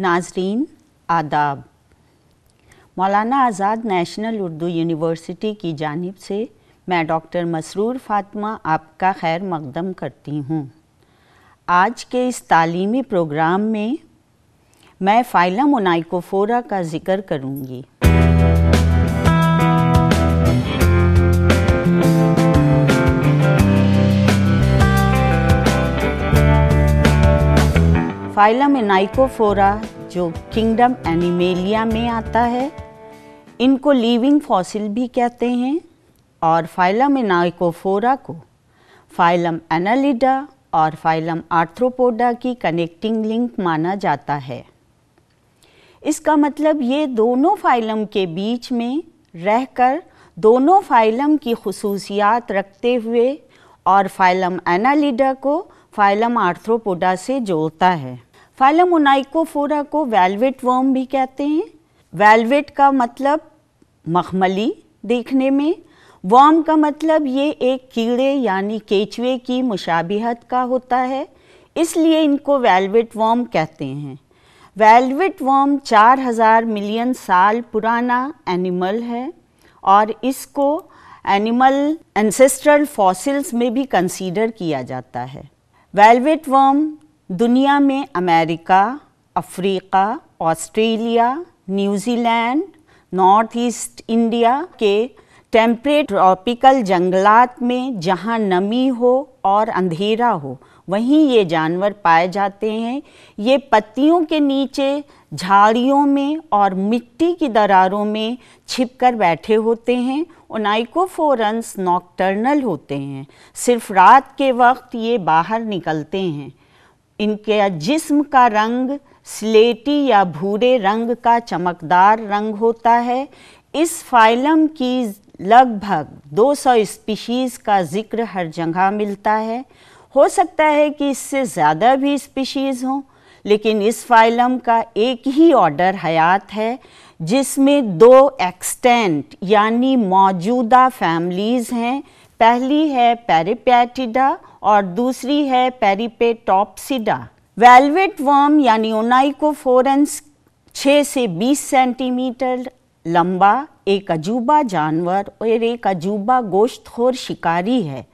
नाजरीन आदाब। मौलाना आज़ाद national Urdu university की जानिब से मैं डॉक्टर मसरूर फ़ातिमा आपका खैर मक़दम करती हूँ। आज के इस तालीमी प्रोग्राम में मैं फ़ाइलम ओनाइकोफ़ोरा का ज़िक्र करूँगी। फ़ाइलम ओनाइकोफ़ोरा जो किंगडम एनिमेलिया में आता है, इनको लिविंग फॉसिल भी कहते हैं और फ़ाइलम ओनाइकोफ़ोरा को फ़ाइलम एनालिडा और फ़ाइलम आर्थ्रोपोडा की कनेक्टिंग लिंक माना जाता है। इसका मतलब ये दोनों फ़ाइलम के बीच में रहकर दोनों फ़ाइलम की खुसूसियात रखते हुए और फ़ाइलम एनालिडा को फ़ाइलम आर्थ्रोपोडा से जोड़ता है। फ़ाइलम ओनाइकोफ़ोरा को वेलवेट वर्म भी कहते हैं। वेलवेट का मतलब मखमली देखने में, वर्म का मतलब ये एक कीड़े यानी केचुए की मुशाबिहत का होता है, इसलिए इनको वेलवेट वर्म कहते हैं। वेलवेट वर्म 4000 मिलियन साल पुराना एनिमल है और इसको एनिमल एंसेस्ट्रल फॉसिल्स में भी कंसीडर किया जाता है। वेलवेट वर्म दुनिया में America, Africa, Australia, New Zealand, north east India के टेम्परेट ट्रॉपिकल जंगलात में जहाँ नमी हो और अंधेरा हो वहीं ये जानवर पाए जाते हैं। ये पत्तियों के नीचे, झाड़ियों में और मिट्टी की दरारों में छिपकर बैठे होते हैं। ओनाइकोफ़ोरन्स नॉकटर्नल होते हैं, सिर्फ रात के वक्त ये बाहर निकलते हैं। इनके जिस्म का रंग स्लेटी या भूरे रंग का चमकदार रंग होता है। इस फ़ाइलम की लगभग 200 स्पीशीज़ का जिक्र हर जगह मिलता है। हो सकता है कि इससे ज़्यादा भी स्पीशीज़ हों, लेकिन इस फ़ाइलम का एक ही ऑर्डर हयात है जिसमें 2 एक्सटेंट यानी मौजूदा फैमिलीज़ हैं। पहली है पेरिपेटिडा और दूसरी है पेरिपेटॉप्सिडा। वेलवेट वर्म यानी ओनाइकोफ़ोरन्स 6 से 20 सेंटीमीटर लंबा एक अजूबा जानवर और एक अजूबा गोश्तखोर शिकारी है।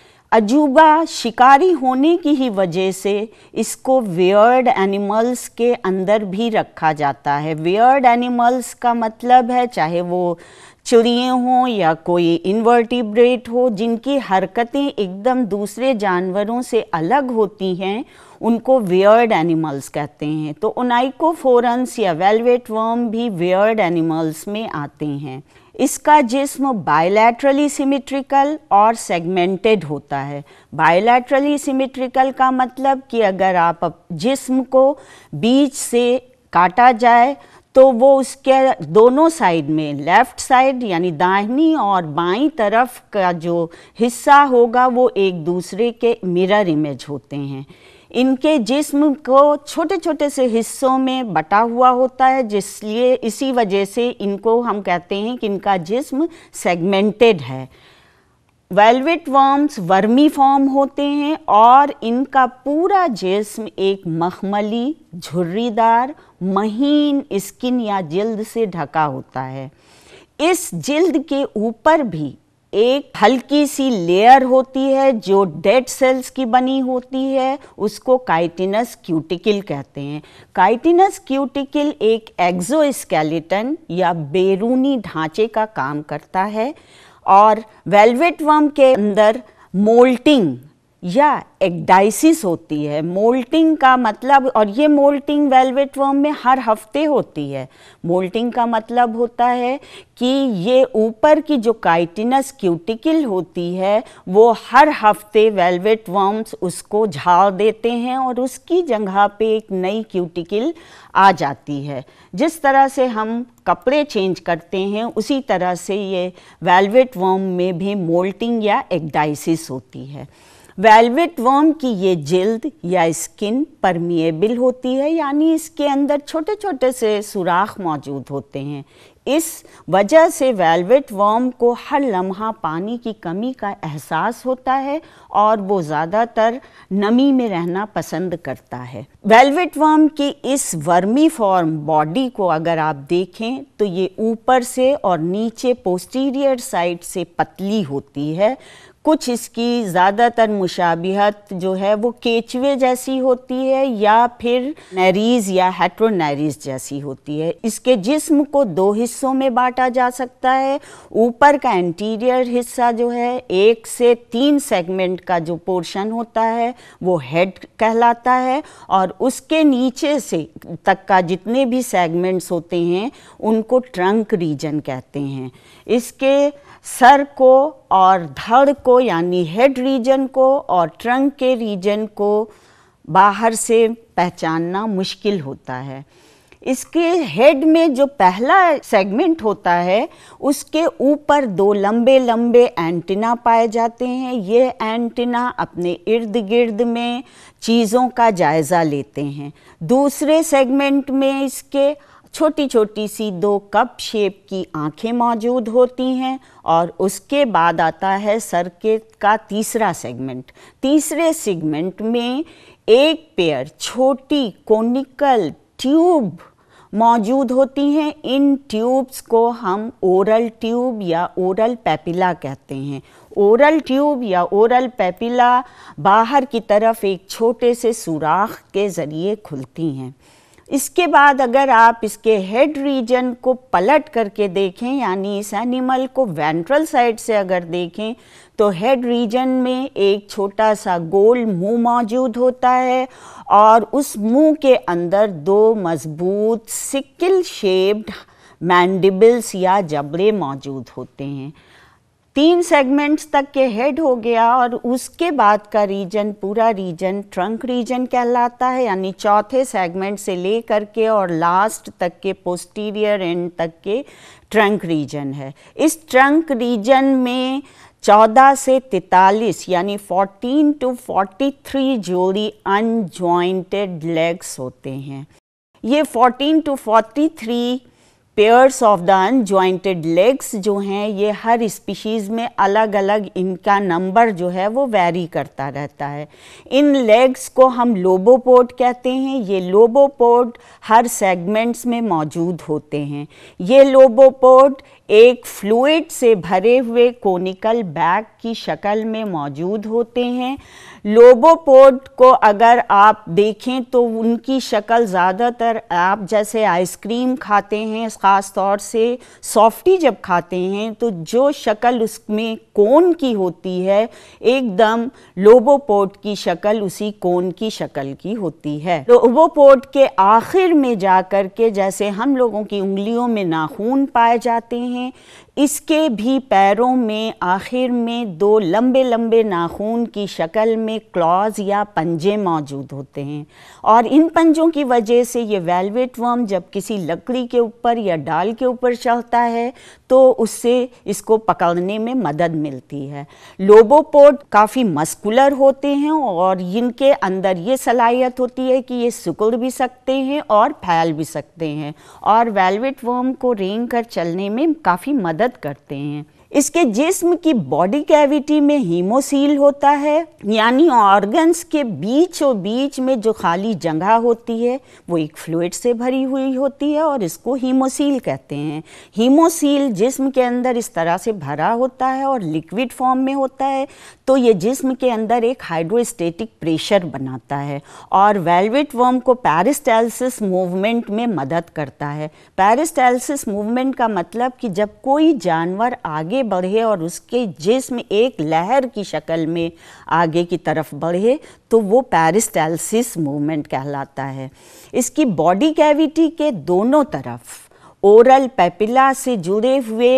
अजूबा शिकारी होने की ही वजह से इसको वियर्ड एनिमल्स के अंदर भी रखा जाता है। वियर्ड एनिमल्स का मतलब है चाहे वो चिड़िए हों या कोई इनवर्टिब्रेट हो, जिनकी हरकतें एकदम दूसरे जानवरों से अलग होती हैं, उनको वियर्ड एनिमल्स कहते हैं। तो ओनाइकोफ़ोरन्स या वेलवेट वर्म भी वियर्ड एनिमल्स में आते हैं। इसका जिस्म बायलैटरली सिमेट्रिकल और सेगमेंटेड होता है। बायलैटरली सिमेट्रिकल का मतलब कि अगर आप जिस्म को बीच से काटा जाए तो वो उसके दोनों साइड में, लेफ़्ट साइड यानी दाहिनी और बाईं तरफ का जो हिस्सा होगा वो एक दूसरे के मिरर इमेज होते हैं। इनके जिस्म को छोटे छोटे से हिस्सों में बटा हुआ होता है, जिसलिए इसी वजह से इनको हम कहते हैं कि इनका जिस्म सेगमेंटेड है। वेलवेट वर्म्स वर्मी फॉर्म होते हैं और इनका पूरा जिस्म एक मखमली, झुर्रीदार, महीन स्किन या जिल्द से ढका होता है। इस जिल्द के ऊपर भी एक हल्की सी लेयर होती है जो डेड सेल्स की बनी होती है, उसको काइटिनस क्यूटिकल कहते हैं। काइटिनस क्यूटिकल एक एक्सोस्केलेटन या बैरूनी ढांचे का काम करता है और वेलवेट वर्म के अंदर मोल्टिंग या एक्डाइसिस होती है। मोल्टिंग का मतलब, और ये मोल्टिंग वेलवेट वर्म में हर हफ्ते होती है। मोल्टिंग का मतलब होता है कि ये ऊपर की जो काइटिनस क्यूटिकल होती है वो हर हफ्ते वेलवेट वर्म्स उसको झाड़ देते हैं और उसकी जगह पे एक नई क्यूटिकल आ जाती है। जिस तरह से हम कपड़े चेंज करते हैं उसी तरह से ये वेलवेट वर्म में भी मोल्टिंग या एक्डाइसिस होती है। वेलवेट वर्म की ये जिल्द या स्किन परमिएबल होती है, यानी इसके अंदर छोटे छोटे से सुराख मौजूद होते हैं। इस वजह से वेलवेट वर्म को हर लम्हा पानी की कमी का एहसास होता है और वो ज़्यादातर नमी में रहना पसंद करता है। वेलवेट वर्म की इस वर्मी फॉर्म बॉडी को अगर आप देखें तो ये ऊपर से और नीचे पोस्टीरियर साइड से पतली होती है। कुछ इसकी ज़्यादातर मुशाबिहत जो है वो केचवे जैसी होती है या फिर नैरीज या हेट्रोनैरीज जैसी होती है। इसके जिस्म को दो हिस्सों में बांटा जा सकता है। ऊपर का एंटीरियर हिस्सा जो है 1 से 3 सेगमेंट का जो पोर्शन होता है वो हेड कहलाता है और उसके नीचे से तक का जितने भी सेगमेंट्स होते हैं उनको ट्रंक रीजन कहते हैं। इसके सर को और धड़ को यानी हेड रीजन को और ट्रंक के रीजन को बाहर से पहचानना मुश्किल होता है। इसके हेड में जो पहला सेगमेंट होता है उसके ऊपर 2 लंबे लंबे एंटीना पाए जाते हैं। ये एंटीना अपने इर्द गिर्द में चीज़ों का जायज़ा लेते हैं। दूसरे सेगमेंट में इसके छोटी छोटी सी 2 कप शेप की आँखें मौजूद होती हैं और उसके बाद आता है सर के का तीसरा सेगमेंट। तीसरे सेगमेंट में एक पेयर छोटी कोनिकल ट्यूब मौजूद होती हैं। इन ट्यूब्स को हम ओरल ट्यूब या ओरल पेपिला कहते हैं। ओरल ट्यूब या ओरल पेपिला बाहर की तरफ एक छोटे से सुराख के ज़रिए खुलती हैं। इसके बाद अगर आप इसके हेड रीजन को पलट करके देखें, यानी इस एनिमल को वेंट्रल साइड से अगर देखें तो हेड रीजन में एक छोटा सा गोल मुंह मौजूद होता है और उस मुंह के अंदर 2 मजबूत सिक्ल शेप्ड मैंडिबल्स या जबड़े मौजूद होते हैं। 3 सेगमेंट्स तक के हेड हो गया और उसके बाद का रीजन पूरा रीजन ट्रंक रीजन कहलाता है, यानी चौथे सेगमेंट से लेकर के और लास्ट तक के पोस्टीरियर एंड तक के ट्रंक रीजन है। इस ट्रंक रीजन में 14 से 43 यानी 14 to 43 जोड़ी अनजॉइंटेड लेग्स होते हैं। ये 14 to 43 pairs of the unjointed legs जो हैं ये हर स्पीशीज़ में अलग अलग इनका नंबर जो है वो वैरी करता रहता है। इन लेग्स को हम लोबोपोड कहते हैं। ये लोबोपोड हर सेगमेंट्स में मौजूद होते हैं। ये लोबोपोड एक फ्लूइड से भरे हुए कोनिकल बैग की शक्ल में मौजूद होते हैं। लोबोपोड को अगर आप देखें तो उनकी शक्ल ज़्यादातर आप जैसे आइसक्रीम खाते हैं, ख़ास तौर से सॉफ्टी जब खाते हैं तो जो शक्ल उसमें कोन की होती है एकदम लोबोपोड की शक्ल उसी कोन की शक्ल की होती है। लोबोपोड के आखिर में जाकर के जैसे हम लोगों की उंगलियों में नाखून पाए जाते हैं, इसके भी पैरों में आखिर में 2 लंबे लंबे नाखून की शक्ल में क्लॉज या पंजे मौजूद होते हैं और इन पंजों की वजह से ये वेलवेट वर्म जब किसी लकड़ी के ऊपर या डाल के ऊपर चढ़ता है तो उससे इसको पकड़ने में मदद मिलती है। लोबोपोड काफ़ी मस्कुलर होते हैं और इनके अंदर ये सलाहियत होती है कि ये सिकुड़ भी सकते हैं और फैल भी सकते हैं और वेलवेट वर्म को रेंग कर चलने में काफ़ी मदद करते हैं। इसके जिस्म की बॉडी कैविटी में हीमोसील होता है, यानी ऑर्गन्स के बीचों बीच में जो खाली जगह होती है वो एक फ्लूइड से भरी हुई होती है और इसको हीमोसील कहते हैं। हीमोसील जिस्म के अंदर इस तरह से भरा होता है और लिक्विड फॉर्म में होता है तो ये जिस्म के अंदर एक हाइड्रोस्टेटिक प्रेशर बनाता है और वेलवेट वर्म को पेरिस्टाल्सिस मूवमेंट में मदद करता है। पेरिस्टाल्सिस मूवमेंट का मतलब कि जब कोई जानवर आगे बढ़े और उसके जिस्म एक लहर की शक्ल में आगे की तरफ बढ़े तो वो पेरिस्टाल्सिस मूवमेंट कहलाता है। इसकी बॉडी कैविटी के दोनों तरफ ओरल पेपिला से जुड़े हुए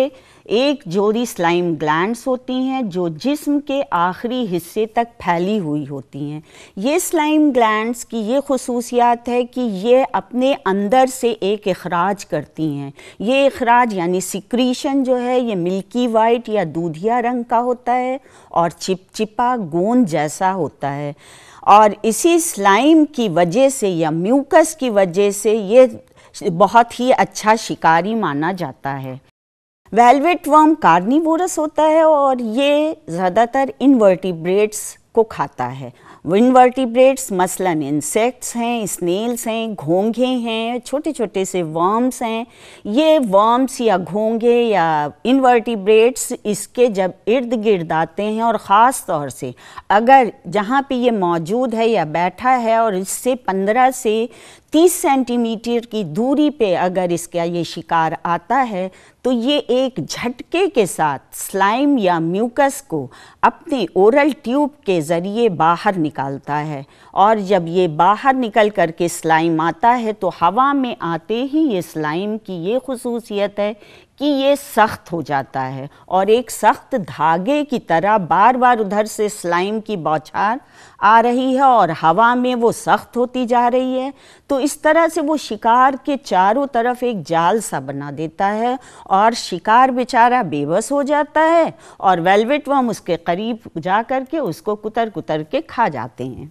एक जोड़ी स्लाइम ग्लैंड्स होती हैं जो जिस्म के आखिरी हिस्से तक फैली हुई होती हैं। ये स्लाइम ग्लैंड्स की ये खुसूसियात है कि ये अपने अंदर से एक इखराज करती हैं। ये इखराज यानी सिक्रीशन जो है ये मिल्की वाइट या दूधिया रंग का होता है और चिपचिपा गोंद जैसा होता है, और इसी स्लाइम की वजह से या म्यूकस की वजह से ये बहुत ही अच्छा शिकारी माना जाता है। वेलवेट वर्म कार्निवोरस होता है और ये ज़्यादातर इनवर्टिब्रेट्स को खाता है। इनवर्टिब्रेट्स मसलन इंसेक्ट्स हैं, स्नेल्स हैं, घोंघे हैं, छोटे छोटे से वर्म्स हैं। ये वर्म्स या घोंघे या इनवर्टिब्रेट्स इसके जब इर्द गिर्द आते हैं और ख़ास तौर से अगर जहाँ पे ये मौजूद है या बैठा है और इससे 15 से 30 सेंटीमीटर की दूरी पे अगर इसका ये शिकार आता है तो ये एक झटके के साथ स्लाइम या म्यूकस को अपने ओरल ट्यूब के ज़रिए बाहर निकालता है, और जब ये बाहर निकल कर के स्लाइम आता है तो हवा में आते ही ये स्लाइम की ये खुसूसियत है कि ये सख्त हो जाता है और एक सख्त धागे की तरह बार बार उधर से स्लाइम की बौछार आ रही है और हवा में वो सख्त होती जा रही है। तो इस तरह से वो शिकार के चारों तरफ एक जाल सा बना देता है और शिकार बेचारा बेबस हो जाता है और वेलवेट वर्म उसके करीब जा कर के उसको कुतर कुतर के खा जाते हैं।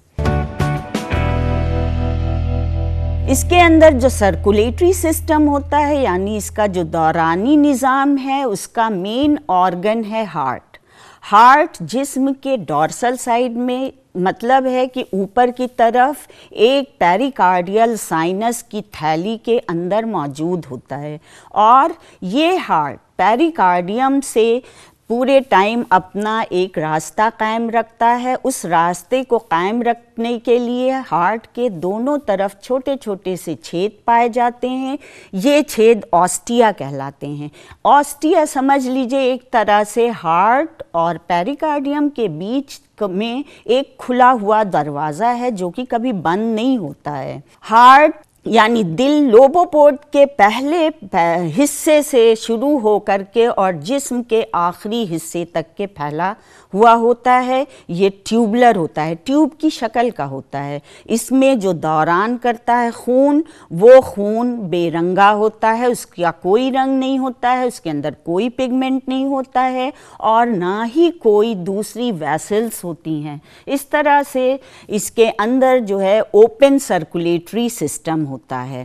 इसके अंदर जो सर्कुलेटरी सिस्टम होता है यानी इसका जो दौरानी निज़ाम है उसका मेन ऑर्गन है हार्ट। हार्ट जिस्म के डॉर्सल साइड में, मतलब है कि ऊपर की तरफ एक पेरिकार्डियल साइनस की थैली के अंदर मौजूद होता है, और ये हार्ट पेरिकार्डियम से पूरे टाइम अपना एक रास्ता कायम रखता है। उस रास्ते को कायम रखने के लिए हार्ट के दोनों तरफ छोटे छोटे से छेद पाए जाते हैं। ये छेद ऑस्टिया कहलाते हैं। ऑस्टिया समझ लीजिए एक तरह से हार्ट और पेरिकार्डियम के बीच में एक खुला हुआ दरवाज़ा है जो कि कभी बंद नहीं होता है। हार्ट यानी दिल लोबोपोड के पहले हिस्से से शुरू हो करके और जिस्म के आखिरी हिस्से तक के फैला हुआ होता है। ये ट्यूबलर होता है, ट्यूब की शक्ल का होता है। इसमें जो दौरान करता है खून, वो खून बेरंगा होता है, उसका कोई रंग नहीं होता है, उसके अंदर कोई पिगमेंट नहीं होता है और ना ही कोई दूसरी वेसल्स होती हैं। इस तरह से इसके अंदर जो है ओपन सर्कुलेटरी सिस्टम होता है।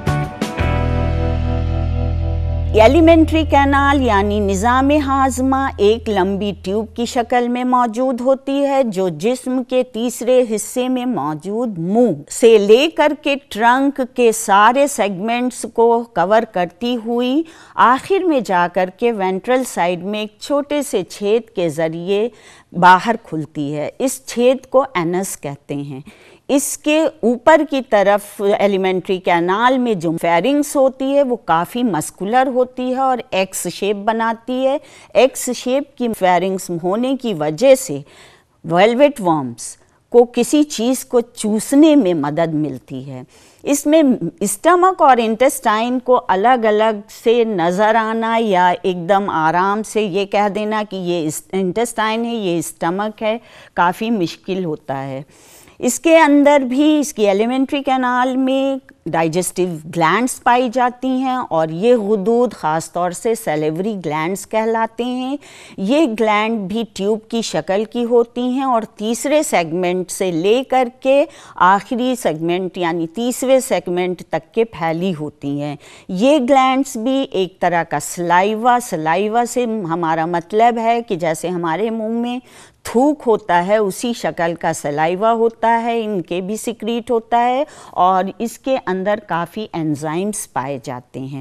एलिमेंट्री कैनाल यानी निज़ाम हाज़मा एक लंबी ट्यूब की शक्ल में मौजूद होती है जो जिस्म के तीसरे हिस्से में मौजूद मुंह से लेकर के ट्रंक के सारे सेगमेंट्स को कवर करती हुई आखिर में जाकर के वेंट्रल साइड में एक छोटे से छेद के ज़रिए बाहर खुलती है। इस छेद को एनस कहते हैं। इसके ऊपर की तरफ एलिमेंट्री कैनाल में जो फेरिंग्स होती है वो काफ़ी मस्कुलर होती है और एक्स शेप बनाती है। एक्स शेप की फेरिंग्स होने की वजह से वेलवेट वर्म्स को किसी चीज़ को चूसने में मदद मिलती है। इसमें स्टमक और इंटेस्टाइन को अलग अलग से नज़र आना या एकदम आराम से ये कह देना कि ये इंटेस्टाइन है, ये स्टमक है, काफ़ी मुश्किल होता है। इसके अंदर भी इसकी एलिमेंट्री कैनाल में डाइजेस्टिव ग्लैंड्स पाई जाती हैं और ये गुदूद ख़ास तौर से सैलिवरी ग्लैंड्स कहलाते हैं। ये ग्लैंड भी ट्यूब की शक्ल की होती हैं और तीसरे सेगमेंट से लेकर के आखिरी सेगमेंट यानी तीसरे सेगमेंट तक के फैली होती हैं। ये ग्लैंड्स भी एक तरह का सलाइवा से हमारा मतलब है कि जैसे हमारे मुंह में थूक होता है उसी शक्ल का सलाइवा होता है, इनके भी सिक्रीट होता है और इसके अंदर काफ़ी एंजाइम्स पाए जाते हैं।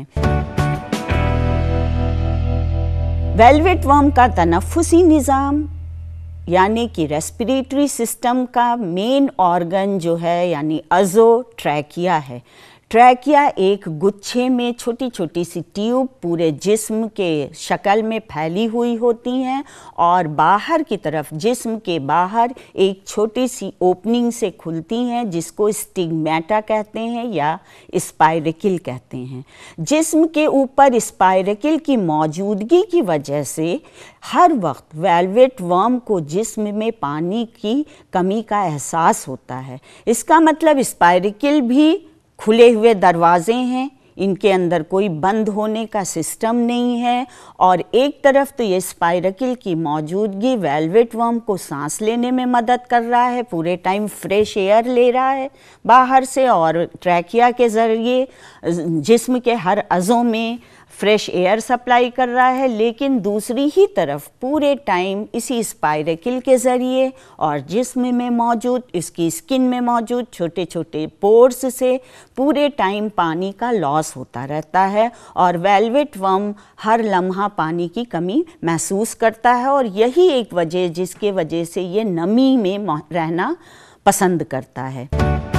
वेलवेट वर्म का तनफ्फुसी निज़ाम यानी कि रेस्पिरेटरी सिस्टम का मेन ऑर्गन जो है यानी अज़ो ट्रैकिया है। ट्रैकिया एक गुच्छे में छोटी छोटी सी ट्यूब पूरे जिस्म के शक्ल में फैली हुई होती हैं और बाहर की तरफ जिस्म के बाहर एक छोटी सी ओपनिंग से खुलती हैं जिसको स्टिग्मेटा कहते हैं या स्पाइरकिल कहते हैं। जिस्म के ऊपर स्पाइरकिल की मौजूदगी की वजह से हर वक्त वेलवेट वर्म को जिस्म में पानी की कमी का एहसास होता है। इसका मतलब स्पाइरकिल भी खुले हुए दरवाजे हैं, इनके अंदर कोई बंद होने का सिस्टम नहीं है और एक तरफ तो ये स्पाइरकिल की मौजूदगी वेलवेट वर्म को सांस लेने में मदद कर रहा है, पूरे टाइम फ्रेश एयर ले रहा है बाहर से और ट्रैकिया के ज़रिए जिस्म के हर अज़ों में फ्रेश एयर सप्लाई कर रहा है, लेकिन दूसरी ही तरफ पूरे टाइम इसी स्पाइरकिल के ज़रिए और जिस्म में मौजूद इसकी स्किन में मौजूद छोटे छोटे पोर्स से पूरे टाइम पानी का लॉस होता रहता है और वेलवेट वर्म हर लम्हा पानी की कमी महसूस करता है और यही एक वजह जिसके वजह से ये नमी में रहना पसंद करता है।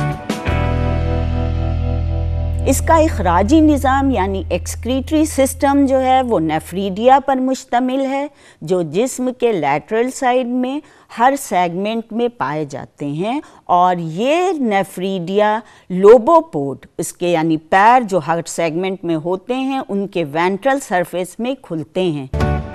इसका इखराजी निज़ाम यानी एक्सक्रीटरी सिस्टम जो है वो नेफ्रीडिया पर मुश्तमिल है जो जिस्म के लैटरल साइड में हर सेगमेंट में पाए जाते हैं और ये नेफ्रीडिया लोबोपोड इसके यानी पैर जो हर सेगमेंट में होते हैं उनके वेंट्रल सरफेस में खुलते हैं।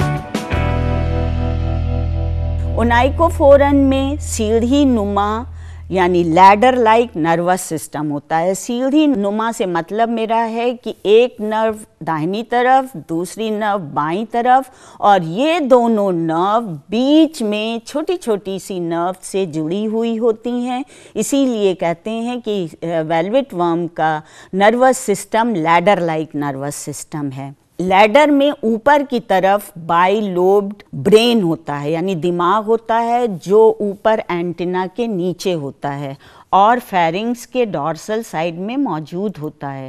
ओनाइकोफोरन में सीढ़ी नुमा यानी लैडर लाइक नर्वस सिस्टम होता है। सीढ़ी नुमा से मतलब मेरा है कि एक नर्व दाहिनी तरफ दूसरी नर्व बाईं तरफ और ये दोनों नर्व बीच में छोटी छोटी सी नर्व से जुड़ी हुई होती हैं, इसीलिए कहते हैं कि वेलवेट वर्म का nervous system ladder like nervous system है। लैडर में ऊपर की तरफ बाइलोब्ड ब्रेन होता है यानी दिमाग होता है जो ऊपर एंटीना के नीचे होता है और फेरिंग्स के डॉर्सल साइड में मौजूद होता है।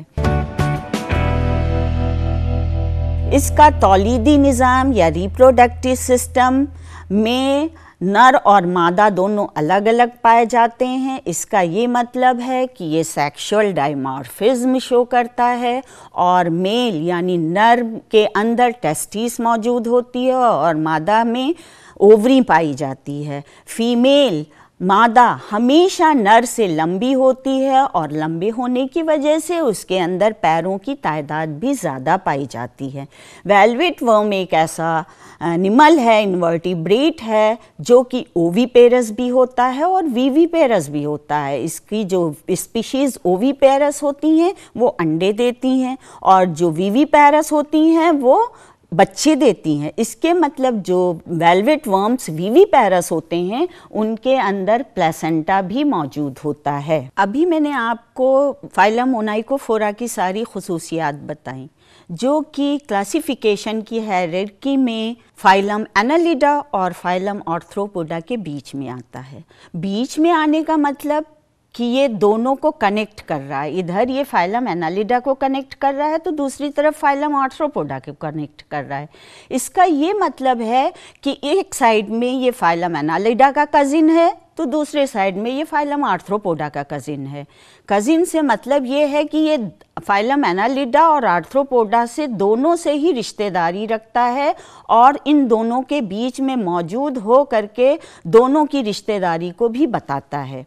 इसका तौलीदी निज़ाम या रिप्रोडक्टिव सिस्टम में नर और मादा दोनों अलग अलग पाए जाते हैं। इसका ये मतलब है कि ये सेक्सुअल डायमॉर्फिज्म शो करता है और मेल यानी नर के अंदर टेस्टिस मौजूद होती है और मादा में ओवरी पाई जाती है। फीमेल मादा हमेशा नर से लंबी होती है और लंबे होने की वजह से उसके अंदर पैरों की तादाद भी ज़्यादा पाई जाती है। वेलवेट वर्म एक ऐसा एनिमल है, इन्वर्टिब्रेट है, जो कि ओवीपेरस भी होता है और वीवीपेरस भी होता है। इसकी जो स्पीशीज़ ओवीपेरस होती हैं वो अंडे देती हैं और जो वीवीपेरस होती हैं वो बच्चे देती हैं। इसके मतलब जो वेलवेट वर्म्स वीवीपेरस होते हैं उनके अंदर प्लेसेंटा भी मौजूद होता है। अभी मैंने आपको फाइलम ओनाइकोफोरा की सारी खुसूसियात बताई जो कि क्लासिफिकेशन की हायरार्की में फाइलम एनालिडा और फाइलम आर्थ्रोपोडा के बीच में आता है। बीच में आने का मतलब कि ये दोनों को कनेक्ट कर रहा है, इधर ये फाइलम एनालिडा को कनेक्ट कर रहा है तो दूसरी तरफ फाइलम आर्थ्रोपोडा को कनेक्ट कर रहा है। इसका ये मतलब है कि एक साइड में ये फाइलम एनालिडा का कज़िन है तो दूसरे साइड में ये फाइलम आर्थ्रोपोडा का कज़िन है। कज़िन से मतलब ये है कि ये फाइलम एनालिडा और आर्थ्रोपोडा से दोनों से ही रिश्तेदारी रखता है और इन दोनों के बीच में मौजूद हो करके दोनों की रिश्तेदारी को भी बताता है।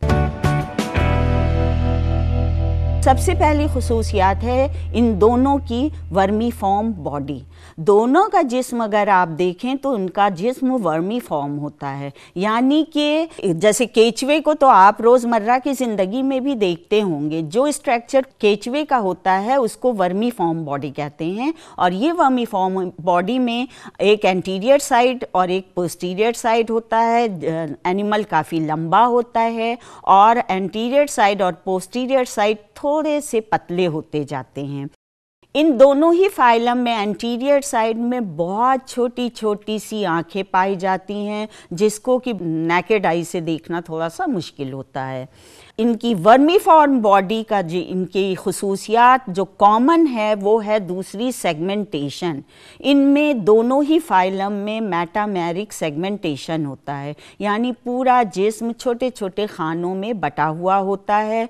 सबसे पहली खुसूसियात है इन दोनों की वर्मीफॉर्म बॉडी। दोनों का जिस्म अगर आप देखें तो उनका जिस्म वर्मीफॉर्म होता है, यानी कि जैसे केचवे को तो आप रोज़मर्रा की ज़िंदगी में भी देखते होंगे। जो स्ट्रक्चर केचवे का होता है उसको वर्मीफॉर्म बॉडी कहते हैं और ये वर्मीफॉर्म बॉडी में एक एंटीरियर साइड और एक पोस्टीरियर साइड होता है। एनिमल काफ़ी लंबा होता है और एंटीरियर साइड और पोस्टीरियर साइड थोड़े से पतले होते जाते हैं। इन दोनों ही फाइलम में एंटीरियर साइड में बहुत छोटी छोटी सी आंखें पाई जाती हैं जिसको कि नेकेड आई से देखना थोड़ा सा मुश्किल होता है। इनकी वर्मीफॉर्म बॉडी का जो इनकी खुसूसियात जो कॉमन है वो है दूसरी सेगमेंटेशन। इनमें दोनों ही फाइलम में मेटामेरिक सेगमेंटेशन होता है, यानी पूरा जिस्म छोटे छोटे खानों में बटा हुआ होता है।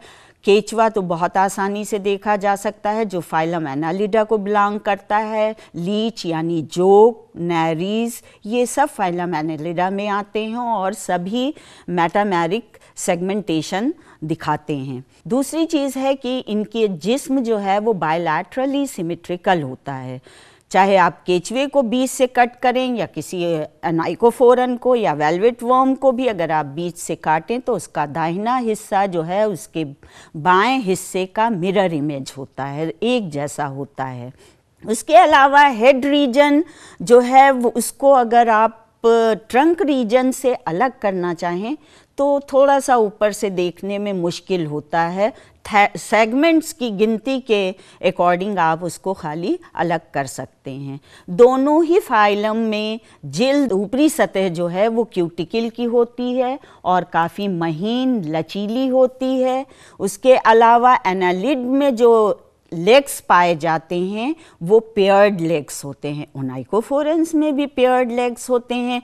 केचवा तो बहुत आसानी से देखा जा सकता है, जो फाइलम एनालिडा को बिलोंग करता है। लीच यानी जोक, नैरीज, ये सब फाइलम एनालिडा में आते हैं और सभी मेटामेरिक सेगमेंटेशन दिखाते हैं। दूसरी चीज़ है कि इनके जिस्म जो है वो बायलैटरली सिमेट्रिकल होता है। चाहे आप केचवे को बीच से कट करें या किसी अनाइकोफोरन को या वेलवेट वर्म को भी अगर आप बीच से काटें तो उसका दाहिना हिस्सा जो है उसके बाएं हिस्से का मिरर इमेज होता है, एक जैसा होता है। उसके अलावा हेड रीजन जो है वो उसको अगर आप ट्रंक रीजन से अलग करना चाहें तो थोड़ा सा ऊपर से देखने में मुश्किल होता है। सेगमेंट्स की गिनती के अकॉर्डिंग आप उसको खाली अलग कर सकते हैं। दोनों ही फाइलम में जिल्द ऊपरी सतह जो है वो क्यूटिकल की होती है और काफ़ी महीन लचीली होती है। उसके अलावा एनालिड में जो लेग्स पाए जाते हैं वो पेयर्ड लेग्स होते हैं। ओनाइकोफोरन्स में भी पेयर्ड लेग्स होते हैं।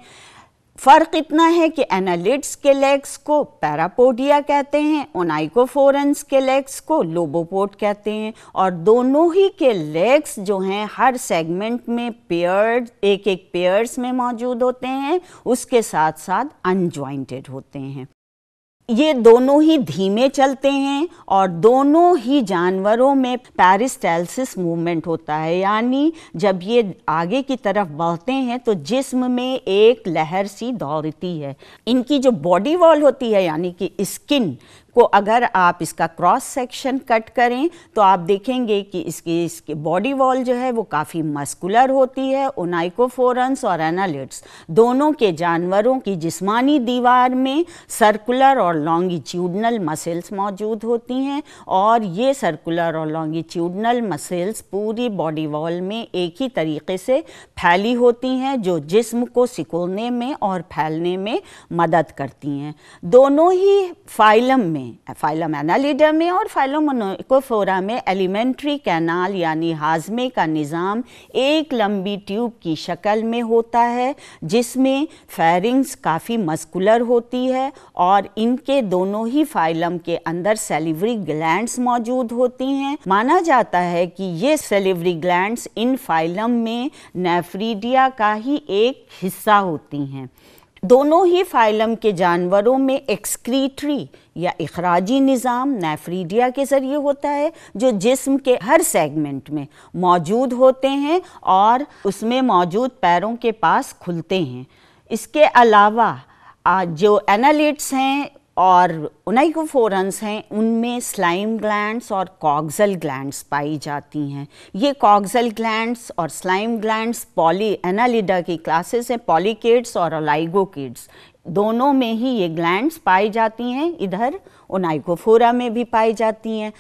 फ़र्क इतना है कि एनालिड्स के लेग्स को पैरापोडिया कहते हैं, ओनाइकोफोरन्स के लेग्स को लोबोपोड कहते हैं। और दोनों ही के लेग्स जो हैं हर सेगमेंट में पेयर्ड, एक एक पेयर्स में मौजूद होते हैं, उसके साथ साथ अनजॉइंटेड होते हैं। ये दोनों ही धीमे चलते हैं और दोनों ही जानवरों में पेरिस्टाल्सिस मूवमेंट होता है, यानी जब ये आगे की तरफ बढ़ते हैं तो जिस्म में एक लहर सी दौड़ती है। इनकी जो बॉडी वॉल होती है यानी कि स्किन को अगर आप इसका क्रॉस सेक्शन कट करें तो आप देखेंगे कि इसकी बॉडी वॉल जो है वो काफ़ी मस्कुलर होती है। ओनाइकोफोरन्स और एनालिड्स दोनों के जानवरों की जिस्मानी दीवार में सर्कुलर और लॉन्गिट्यूडनल मसल्स मौजूद होती हैं और ये सर्कुलर और लॉन्गिट्यूडनल मसल्स पूरी बॉडी वॉल में एक ही तरीके से फैली होती हैं, जो जिस्म को सिकुड़ने में और फैलने में मदद करती हैं। दोनों ही फाइलम में, फाइलम एनालिडा में और फाइलम ओनिकोफोरा में, एलिमेंट्री कैनाल यानी हाजमे का निज़ाम एक लंबी ट्यूब की शक्ल में होता है, जिसमें फेरिंग्स काफ़ी मस्कुलर होती है और इनके दोनों ही फाइलम के अंदर सेलिवरी ग्लैंड्स मौजूद होती हैं। माना जाता है कि ये सेलिवरी ग्लैंड्स इन फाइलम में नेफ्रीडिया का ही एक हिस्सा होती हैं। दोनों ही फाइलम के जानवरों में एक्सक्रीटरी या इखराजी निज़ाम नेफ्रीडिया के ज़रिए होता है, जो जिस्म के हर सेगमेंट में मौजूद होते हैं और उसमें मौजूद पैरों के पास खुलते हैं। इसके अलावा जो एनालिड्स हैं और ओनाइकोफोरन्स हैं उनमें स्लाइम ग्लैंड्स और कॉक्सल ग्लैंड्स पाई जाती हैं। ये कॉक्सल ग्लैंड्स और स्लाइम ग्लैंड्स पॉली एनालिडा की क्लासेस हैं, पॉलीकेड्स और ओलाइगोकेड्स, दोनों में ही ये ग्लैंड्स पाई जाती हैं। इधर ओनाइकोफोरा में भी पाई जाती हैं।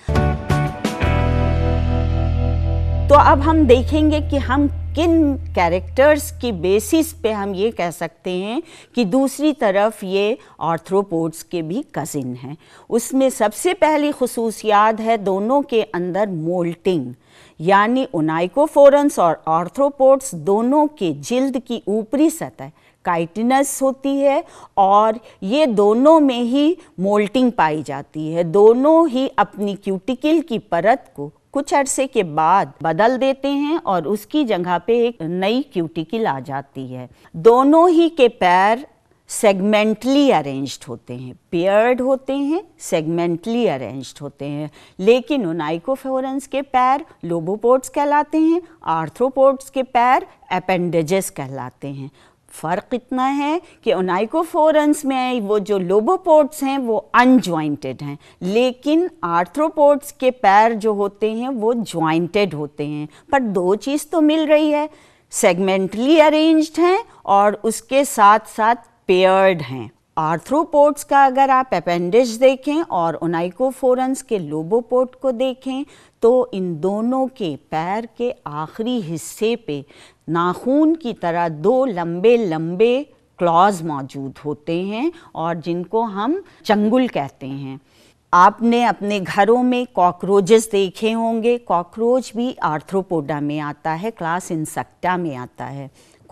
तो अब हम देखेंगे कि हम किन कैरेक्टर्स की बेसिस पे हम ये कह सकते हैं कि दूसरी तरफ ये आर्थ्रोपोड्स के भी कज़िन हैं। उसमें सबसे पहली खुसूसियात है दोनों के अंदर मोल्टिंग, यानी ओनाइकोफोरन्स और आर्थ्रोपोड्स दोनों के जिल्द की ऊपरी सतह काइटिनस होती है और ये दोनों में ही मोल्टिंग पाई जाती है। दोनों ही अपनी क्यूटिकल की परत को कुछ अरसे के बाद बदल देते हैं और उसकी जगह पे एक नई क्यूटिकल आ जाती है। दोनों ही के पैर सेगमेंटली अरेंज्ड होते हैं, पेयर्ड होते हैं, सेगमेंटली अरेंज्ड होते हैं। लेकिन ओनाइकोफोरन्स के पैर लोबोपोड्स कहलाते हैं, आर्थ्रोपोड्स के पैर अपेंडेजेस कहलाते हैं। फ़र्क इतना है कि ओनाइकोफोरन्स में वो जो लोबोपोड्स हैं वो अनजॉइंटेड हैं, लेकिन आर्थ्रोपोड्स के पैर जो होते हैं वो जॉइंटेड होते हैं। पर दो चीज़ तो मिल रही है, सेगमेंटली अरेंज्ड हैं और उसके साथ साथ पेयर्ड हैं। आर्थ्रोपोड्स का अगर आप अपेंडेज देखें और ओनाइकोफोरन्स के लोबोपोड को देखें तो इन दोनों के पैर के आखिरी हिस्से पे नाखून की तरह दो लंबे लंबे क्लॉज मौजूद होते हैं और जिनको हम चंगुल कहते हैं। आपने अपने घरों में कॉकरोचेस देखे होंगे, कॉकरोच भी आर्थ्रोपोडा में आता है, क्लास इंसेक्टा में आता है।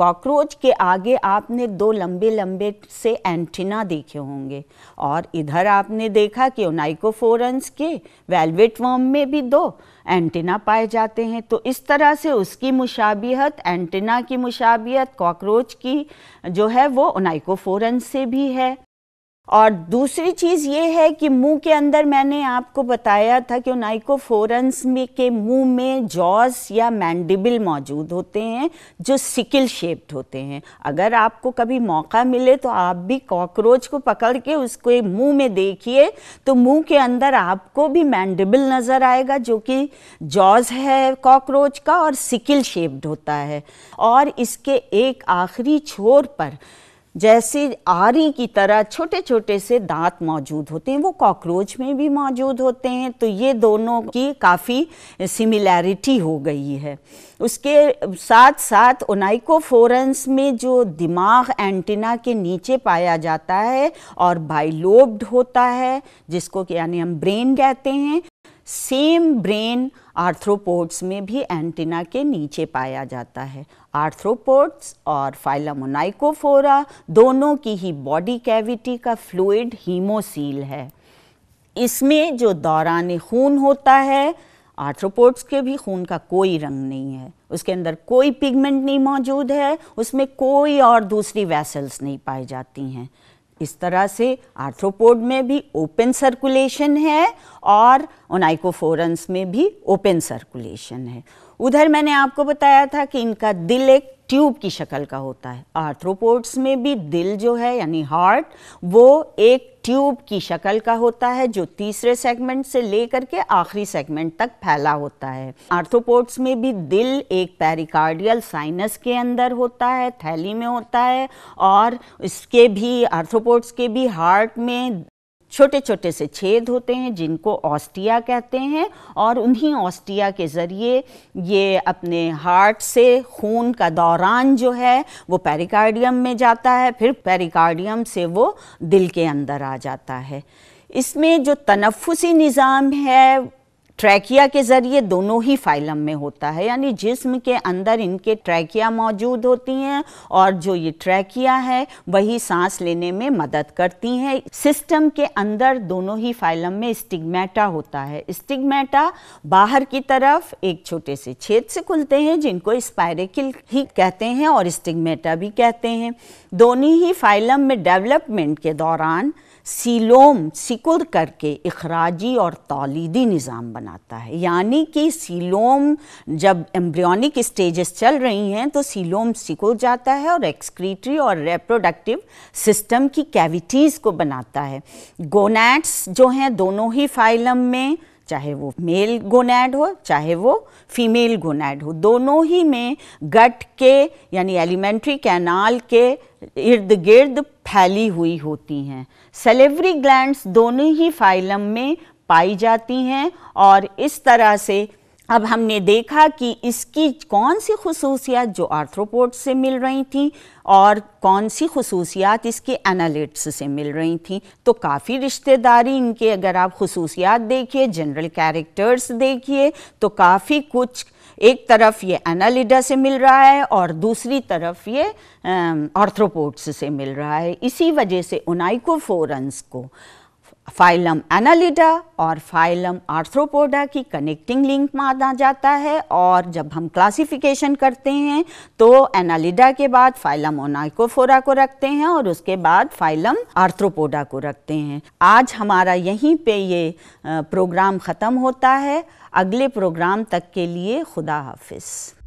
कॉकरोच के आगे आपने दो लंबे लंबे से एंटीना देखे होंगे, और इधर आपने देखा कि ओनाइकोफोरस के वेलवेट वर्म में भी दो एंटीना पाए जाते हैं। तो इस तरह से उसकी मुशाबियत, एंटीना की मुशाबियत कॉकरोच की जो है वो ओनाइकोफोरस से भी है। और दूसरी चीज़ ये है कि मुंह के अंदर मैंने आपको बताया था कि ओनाइकोफोरस में के मुंह में जॉज या मैंडिबल मौजूद होते हैं जो सिकल शेप्ड होते हैं। अगर आपको कभी मौका मिले तो आप भी कॉकरोच को पकड़ के उसको मुंह में देखिए, तो मुंह के अंदर आपको भी मैंडिबल नज़र आएगा जो कि जॉज है कॉकरोच का और सिकल शेप्ड होता है। और इसके एक आखिरी छोर पर जैसे आरी की तरह छोटे छोटे से दांत मौजूद होते हैं, वो कॉकरोच में भी मौजूद होते हैं। तो ये दोनों की काफ़ी सिमिलैरिटी हो गई है। उसके साथ साथ ओनाइकोफोरस में जो दिमाग एंटीना के नीचे पाया जाता है और बाइलोब्ड होता है, जिसको यानी हम ब्रेन कहते हैं, सेम ब्रेन आर्थ्रोपोड्स में भी एंटीना के नीचे पाया जाता है। आर्थ्रोपोड्स और फाइलम ओनाइकोफोरा दोनों की ही बॉडी कैविटी का फ्लूइड हीमोसील है। इसमें जो दौरान खून होता है, आर्थ्रोपोड्स के भी खून का कोई रंग नहीं है, उसके अंदर कोई पिगमेंट नहीं मौजूद है, उसमें कोई और दूसरी वेसल्स नहीं पाई जाती हैं। इस तरह से आर्थ्रोपोड में भी ओपन सर्कुलेशन है और ओनाइकोफोरस में भी ओपन सर्कुलेशन है। उधर मैंने आपको बताया था कि इनका दिल एक ट्यूब की शक्ल का होता है। आर्थ्रोपोड्स में भी दिल जो है यानी हार्ट, वो एक ट्यूब की शक्ल का होता है जो तीसरे सेगमेंट से लेकर के आखिरी सेगमेंट तक फैला होता है। आर्थ्रोपोड्स में भी दिल एक पेरिकार्डियल साइनस के अंदर होता है, थैली में होता है, और इसके भी आर्थ्रोपोड्स के भी हार्ट में छोटे छोटे से छेद होते हैं जिनको ऑस्टिया कहते हैं, और उन्हीं ऑस्टिया के ज़रिए ये अपने हार्ट से खून का दौरान जो है वो पेरिकार्डियम में जाता है, फिर पेरिकार्डियम से वो दिल के अंदर आ जाता है। इसमें जो तनफ्फुसी निज़ाम है ट्रैकिया के ज़रिए दोनों ही फाइलम में होता है, यानी जिस्म के अंदर इनके ट्रैकिया मौजूद होती हैं, और जो ये ट्रैकिया है वही सांस लेने में मदद करती हैं। सिस्टम के अंदर दोनों ही फाइलम में स्टिग्मेटा होता है। स्टिग्मेटा बाहर की तरफ एक छोटे से छेद से खुलते हैं जिनको स्पाइरेकिल ही कहते हैं और स्टिग्मेटा भी कहते हैं। दोनों ही फाइलम में डेवलपमेंट के दौरान सीलोम सिकुड़ करके इखराजी और तौलीदी निज़ाम बनाता है, यानी कि सीलोम जब एम्ब्रियोनिक स्टेजेस चल रही हैं तो सीलोम सिकुड़ जाता है और एक्सक्रीटरी और रिप्रोडक्टिव सिस्टम की कैविटीज़ को बनाता है। गोनैड्स जो हैं दोनों ही फाइलम में, चाहे वो मेल गोनैड हो चाहे वो फीमेल गोनैड हो, दोनों ही में गट के यानी एलिमेंट्री कैनाल के इर्द गिर्द फैली हुई होती हैं। सैलिवरी ग्लैंड्स दोनों ही फाइलम में पाई जाती हैं, और इस तरह से अब हमने देखा कि इसकी कौन सी खुसूसियात जो आर्थ्रोपोड्स से मिल रही थी और कौन सी खुसूसियात इसके एनालिट्स से मिल रही थी। तो काफ़ी रिश्तेदारी इनके अगर आप खुसूसियात देखिए, जनरल कैरेक्टर्स देखिए, तो काफ़ी कुछ एक तरफ ये एनालिडा से मिल रहा है और दूसरी तरफ ये आर्थ्रोपोड्स से मिल रहा है। इसी वजह से ओनाइकोफोरस को फाइलम एनालिडा और फाइलम आर्थ्रोपोडा की कनेक्टिंग लिंक माना जाता है, और जब हम क्लासिफिकेशन करते हैं तो एनालिडा के बाद फाइलम ओनाइकोफोरा को रखते हैं और उसके बाद फाइलम आर्थ्रोपोडा को रखते हैं। आज हमारा यहीं पे ये प्रोग्राम ख़त्म होता है। अगले प्रोग्राम तक के लिए खुदा हाफिज़।